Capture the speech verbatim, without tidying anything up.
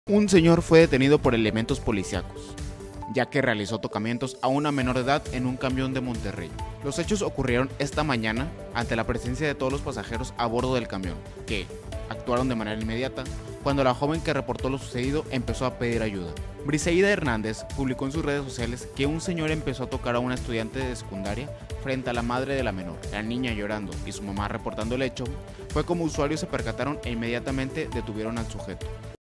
Un señor fue detenido por elementos policíacos, ya que realizó tocamientos a una menor de edad en un camión de Monterrey. Los hechos ocurrieron esta mañana ante la presencia de todos los pasajeros a bordo del camión, que actuaron de manera inmediata cuando la joven que reportó lo sucedido empezó a pedir ayuda. Briseida Hernández publicó en sus redes sociales que un señor empezó a tocar a una estudiante de secundaria frente a la madre de la menor. La niña llorando y su mamá reportando el hecho, fue como usuarios se percataron e inmediatamente detuvieron al sujeto.